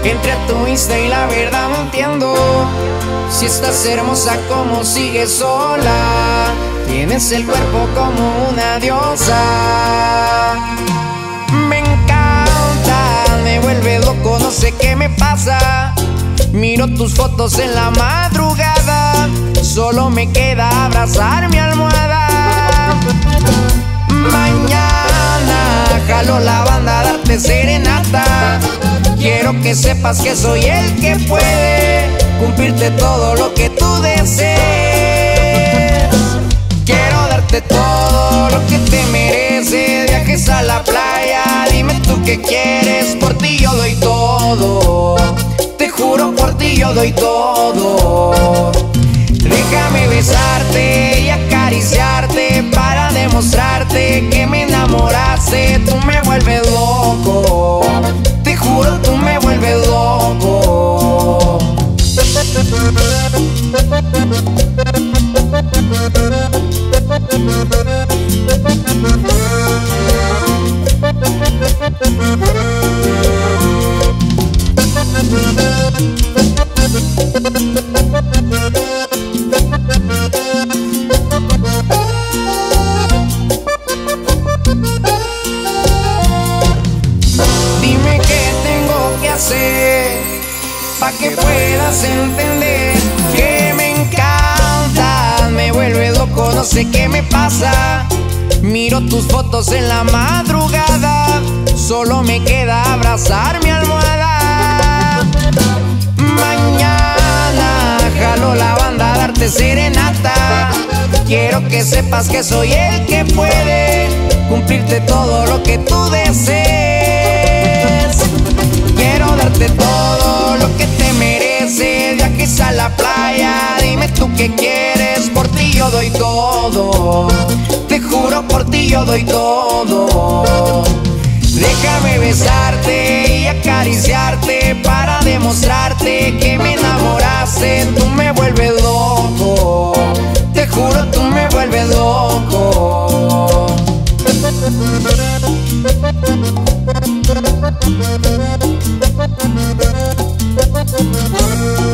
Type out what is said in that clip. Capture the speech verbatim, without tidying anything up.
Entré a tu Insta y la verdad no entiendo si estás hermosa como sigues sola. Tienes el cuerpo como una diosa. Me encanta, me vuelve loco, no sé qué me pasa. Miro tus fotos en la madrugada, solo me queda abrazar mi almohada. Mañana jalo la banda a darte serenata. Quiero que sepas que soy el que puede cumplirte todo lo que tú desees. Quiero darte todo lo que te mereces. Viajes a la playa, dime tú qué quieres. Por ti yo doy todo, te juro, por ti yo doy todo. Déjame besarte y acariciarte para demostrarte que me enamoraste. Tú me vuelves loco, te juro, tú me vuelves loco. Dime qué tengo que hacer pa' que puedas entender que me encanta, me vuelve loco, no sé qué me pasa. Miro tus fotos en la madrugada, solo me queda abrazar mi almohada. Mañana jalo la banda a darte serenata. Quiero que sepas que soy el que puede cumplirte todo lo que tú desees. Quiero darte todo lo que te mereces. Viajes a la playa, dime tú qué quieres. Por ti yo doy todo, te juro, por ti yo doy todo. Déjame besarte y acariciarte para demostrarte que me enamoraste. Tú me vuelves loco, te juro, tú me vuelves loco. We'll be right back.